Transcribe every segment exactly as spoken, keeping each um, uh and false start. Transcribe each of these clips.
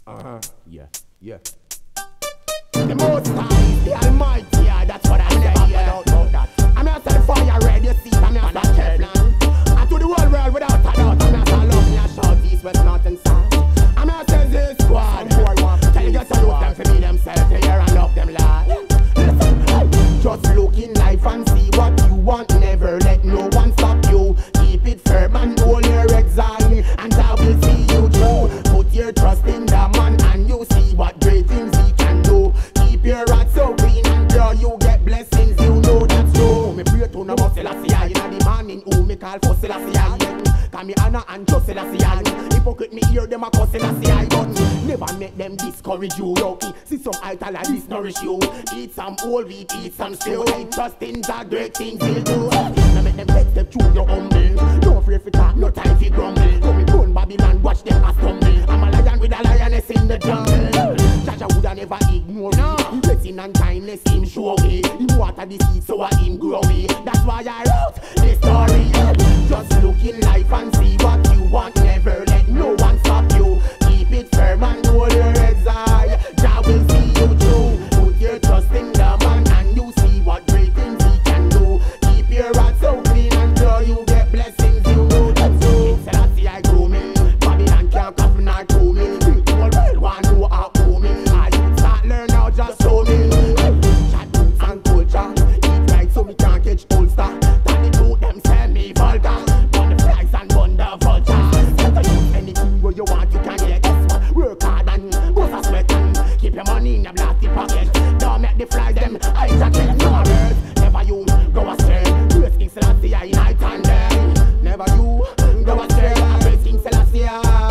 Uh-huh. Yeah, yeah. The Most High, the Almighty, yeah, that's what I say, yeah. That. I'm not saying fire red, you see, I'm not saying Teflon. And to the whole world without a doubt, I'm not saying love me and shout east, west, north and south. I'm not saying this squad. Tell you just to look them for me themselves, to hear and love them, lad. Listen, just look in life and see what you want. Never let no one stop you. Keep it firm and hold your exile, and I will see you through. Put your trust in the man and you see what great things he can do. Keep your heart so clean and pure, you get blessings, you know that's true. Me pray to no more Selassie I, in the morning who me call for Selassie I. Cause me honor and trust Selassie I. Hypocrite me hear them a call Selassie I, but never make them discourage you. Yo, see some ital and this nourish you. Eat some whole wheat, eat some stew. I trust in the great things he'll do. Now make them take step through your humble. Don't afraid for talk, no time for grumble. Come and run Babylon, watch them a stumble. I'm a lion with a lioness in the jungle. Jaja woulda never ignore me. Blessing and kindness him show me. He water the seed so I him grow me. That's why I wrote this story. Just look in life and see what you want. Never let no one stop you. Keep it firm and hold your heads high. Jah will see you through. Put your trust in the man and you see what great things he can do. Keep your heart so clean and pure, you get blessings, you know that's true. Selassie I grow me. Babylon can't come nor to me. The whole world want to know how to me. I start learn now, just show me. Chat boots and culture. Eat right so me can't catch holster. Tell the truth, them sell me vulgar. Burn the flies and burn the vultures. Anything where you want you can get. Work hard and bust a sweat and keep your money in your plastic pocket. Don't make the flies them hijack. No words, never you go astray. Praise King Selassie I night and day. Never you go astray. Praise King Selassie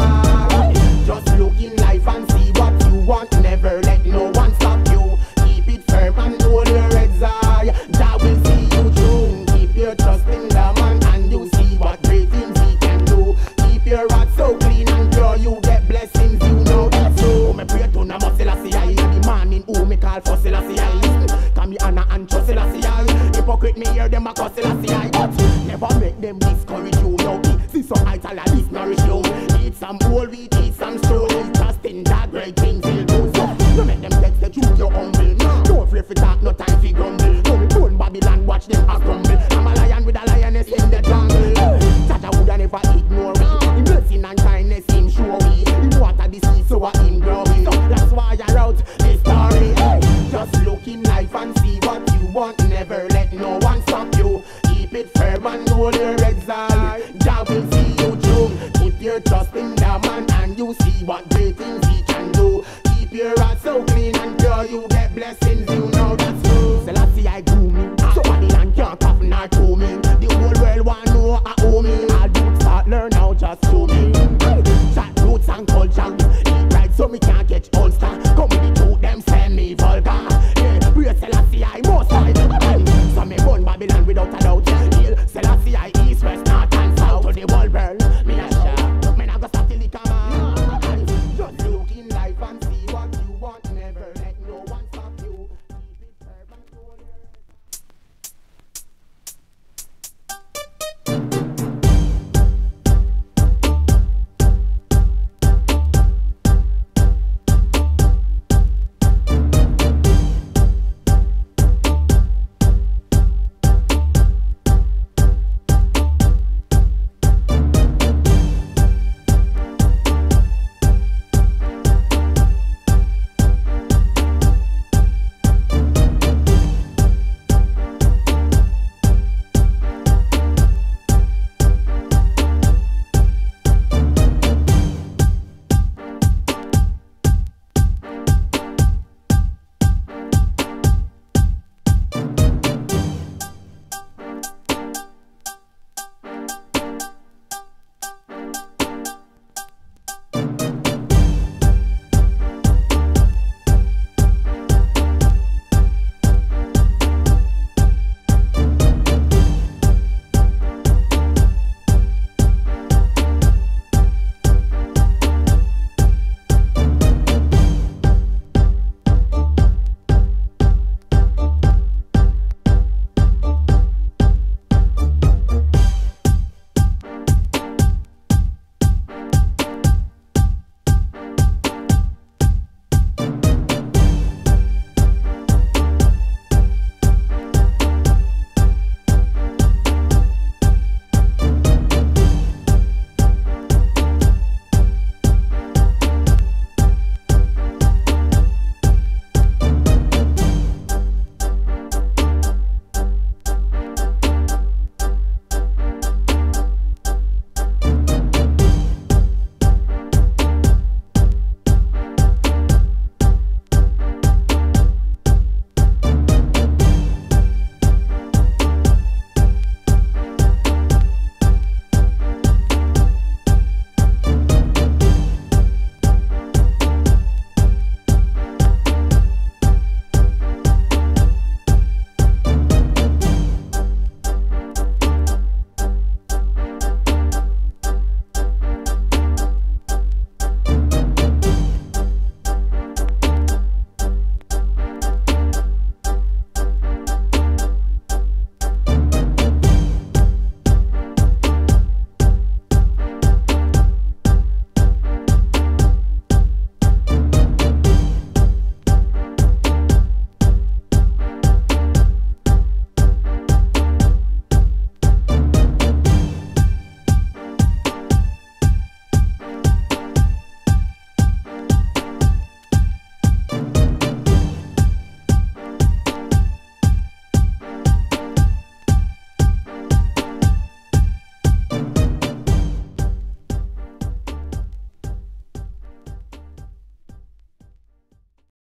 I. Just look in life and see what you want. Never let no one stop you. Keep it firm and hold your heads high. Jah will see you through. Keep your trust in the man and you see what great things he can do. Keep your heart so clean and pure, you get blessings, you know that's true. Me pray to no more Selassie I. In the morning who me call for Selassie I. Come me honor and trust Selassie I. Hypocrite me hear them a call Selassie I. But never make them discourage you. No, see some ital and this nourish you. Eat some whole wheat, eat some stew. Trust in the great things he'll do. So no make them text the truth, you humble. Don't afraid for talk, no time for grumble. No me turn Babylon, watch them a crumble. I'm a lion with a lioness in the jungle. Jaja woulda never ignore me. Him blessing and kindness him show me. Him water the seed so I him grow me. So that's why I wrote this story. Hey, just look in life and see what you want. Never let no one stop you. Keep it firm and hold your heads high. Jah will see you through. Keep your trust in the man and you see what great things he can do. Keep your heart so clean and pure, you get blessings, you know that.